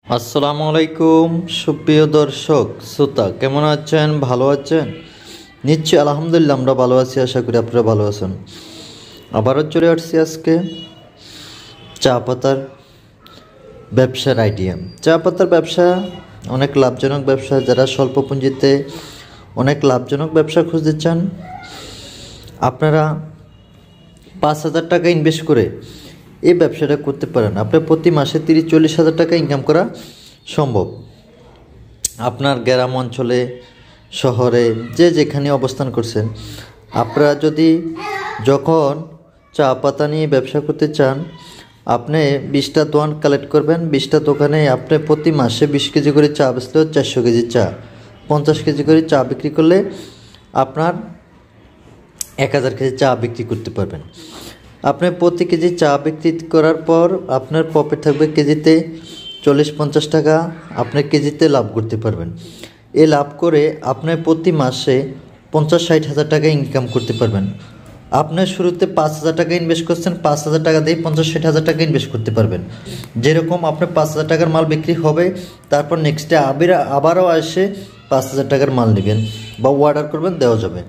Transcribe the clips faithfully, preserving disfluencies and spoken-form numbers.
আসসালামু আলাইকুম সুপ্রিয় দর্শক শ্রোতা, কেমন আছেন? ভালো আছেন? নিশ্চয়ই আলহামদুলিল্লাহ আমরা ভালো আছি। আশা করি আপনারা ভালো আছেন। আবারও চলে আসছি আজকে চা পাতার ব্যবসার আইডিয়া। চা পাতার ব্যবসা অনেক লাভজনক ব্যবসা। যারা স্বল্প পুঁজিতে অনেক লাভজনক ব্যবসা খুঁজতে চান, আপনারা পাঁচ হাজার টাকা ইনভেস্ট করে এই ব্যবসাটা করতে পারেন। আপনার প্রতি মাসে তিরিশ চল্লিশ হাজার টাকা ইনকাম করা সম্ভব। আপনার গ্রাম অঞ্চলে, শহরে, যে যেখানে অবস্থান করছেন, আপনারা যদি যখন চা পাতা নিয়ে ব্যবসা করতে চান, আপনি বিশটা দোকান কালেক্ট করবেন। বিশটা দোকানে আপনি প্রতি মাসে বিশ কেজি করে চা বেচলেও চারশো কেজি চা, পঞ্চাশ কেজি করে চা বিক্রি করলে আপনার এক হাজার কেজি চা বিক্রি করতে পারবেন। আপনি প্রতি কেজি চা বিক্রি করার পর আপনার প্রফিট থাকবে কেজিতে চল্লিশ পঞ্চাশ টাকা। আপনি কেজিতে লাভ করতে পারবেন। এই লাভ করে আপনি প্রতি মাসে পঞ্চাশ ষাট হাজার টাকা ইনকাম করতে পারবেন। আপনি শুরুতে পাঁচ হাজার টাকা ইনভেস্ট করছেন, পাঁচ হাজার টাকা দিয়ে পঞ্চাশ ষাট হাজার টাকা ইনভেস্ট করতে পারবেন। যেরকম আপনার পাঁচ হাজার টাকার মাল বিক্রি হবে, তারপর নেক্সটে আবির আবারও এসে পাঁচ হাজার টাকার মাল নেবেন বা অর্ডার করবেন, দেওয়া যাবে।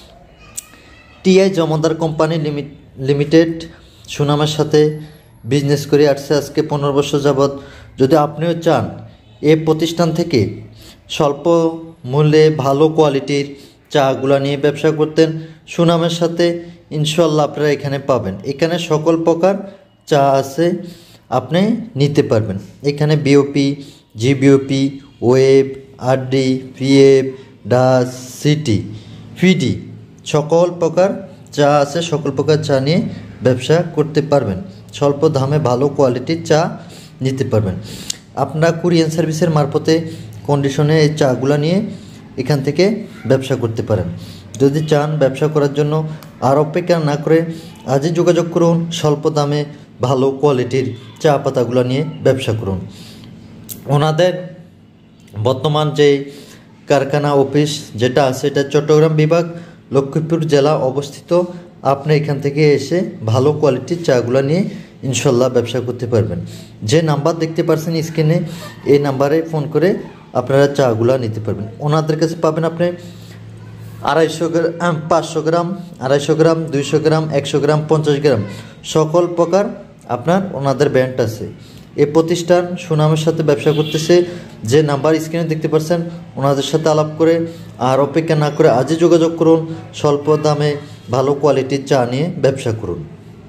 TI Jamadar company limit limited সুনামের সাথে বিজনেস করে আসছে আজকে পনেরো বছর যাবৎ। যদি আপনিও চান এই প্রতিষ্ঠান থেকে স্বল্প মূল্যে ভালো কোয়ালিটির চাগুলা নিয়ে ব্যবসা করতেন, সুনামের সাথে ইনশাল্লাহ আপনারা এখানে পাবেন। এখানে সকল প্রকার চা আছে, আপনি নিতে পারবেন। এখানে BOP, GBOP, web, RD, PF, ডাস, সিটি, ফিডি সকল প্রকার চা আছে। সকল প্রকার চা নিয়ে ব্যবসা করতে পারবেন। স্বল্প দামে ভালো কোয়ালিটির চা নিতে পারবেন। আপনারা কুরিয়ার সার্ভিসের মারফতে কন্ডিশনে এই চাগুলা নিয়ে এখান থেকে ব্যবসা করতে পারেন। যদি চান ব্যবসা করার জন্য আর অপেক্ষা না করে আজই যোগাযোগ করুন। স্বল্প দামে ভালো কোয়ালিটির চা পাতাগুলো নিয়ে ব্যবসা করুন। ওনাদের বর্তমান যে কারখানা অফিস যেটা আছে, এটা চট্টগ্রাম বিভাগ, লক্ষ্মীপুর জেলা অবস্থিত। আপনি এখান থেকে এসে ভালো কোয়ালিটির চাগুলো নিয়ে ইনশাল্লাহ ব্যবসা করতে পারবেন। যে নাম্বার দেখতে পাচ্ছেন স্ক্রিনে, এই নাম্বারে ফোন করে আপনারা চাগুলো নিতে পারবেন। ওনাদের কাছে পাবেন আপনি আড়াইশো গ্রাম, পাঁচশো গ্রাম, আড়াইশো গ্রাম, দুইশো গ্রাম, একশো গ্রাম, পঞ্চাশ গ্রাম সকল প্রকার আপনার ওনাদের ব্র্যান্ড আছে। এই প্রতিষ্ঠান সুনামের সাথে ব্যবসা করতেছে। যে নাম্বার স্ক্রিনে দেখতে পাচ্ছেন, ওনাদের সাথে আলাপ করে আর অপেক্ষা না করে আজই যোগাযোগ করুন। স্বল্প দামে ভালো কোয়ালিটির চা নিয়ে ব্যবসা করুন।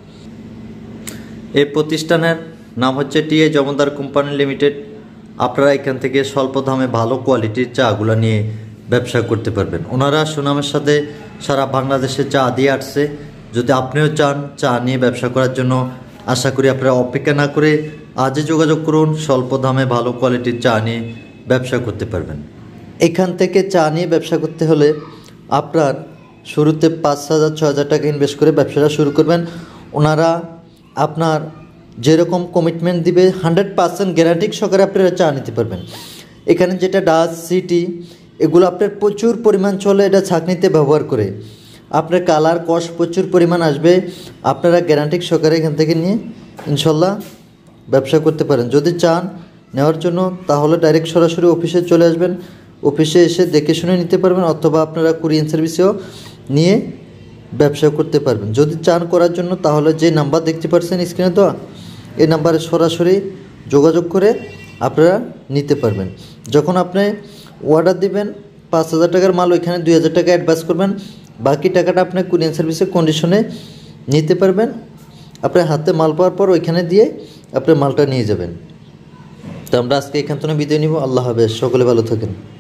এই প্রতিষ্ঠানের নাম হচ্ছে টিআই জমাদার কোম্পানি লিমিটেড। আপনারা এখান থেকে স্বল্প দামে ভালো কোয়ালিটির চাগুলো নিয়ে ব্যবসা করতে পারবেন। ওনারা সুনামের সাথে সারা বাংলাদেশে চা দিয়ে আসছে। যদি আপনিও চান চা নিয়ে ব্যবসা করার জন্য, আশা করি আপনারা অপেক্ষা না করে আজই যোগাযোগ করুন। স্বল্প দামে ভালো কোয়ালিটির চা নিয়ে ব্যবসা করতে পারবেন। এখান থেকে চা নিয়ে ব্যবসা করতে হলে আপনার শুরুতে পাঁচ হাজার ছ হাজার টাকা ইনভেস্ট করে ব্যবসাটা শুরু করবেন। ওনারা আপনার যেরকম কমিটমেন্ট দিবে হান্ড্রেড পার্সেন্ট গ্যারান্টি সহকারে আপনারা চা নিতে পারবেন। এখানে যেটা ডাস, সিটি, এগুলো আপনার প্রচুর পরিমাণ চলে। এটা ছাঁকনিতে ব্যবহার করে আপনার কালার কস প্রচুর পরিমাণ আসবে। আপনারা গ্যারান্টি সহকারে এখান থেকে নিয়ে ইনশাল্লাহ ব্যবসা করতে পারেন। যদি চান নেওয়ার জন্য, তাহলে ডাইরেক্ট সরাসরি অফিসে চলে আসবেন। অফিসে এসে দেখে শুনে নিতে পারবেন, অথবা আপনারা কুরিয়ার সার্ভিসেও নিয়ে ব্যবসা করতে পারবেন। যদি চান করার জন্য, তাহলে যে নাম্বার দেখতে পাচ্ছেন স্ক্রিনে দেওয়া, এই নাম্বারে সরাসরি যোগাযোগ করে আপনারা নিতে পারবেন। যখন আপনি অর্ডার দিবেন, পাঁচ হাজার টাকার মাল ওইখানে দুই হাজার টাকা অ্যাডভান্স করবেন। বাকি টাকাটা আপনি কুরিয়ার সার্ভিসের কন্ডিশনে নিতে পারবেন। আপনার হাতে মাল পাওয়ার পর ওইখানে দিয়ে আপনার মালটা নিয়ে যাবেন। তো আমরা আজকে এখান থেকে বিদায় নিব। আল্লাহ হাফেজ, সকলে ভালো থাকেন।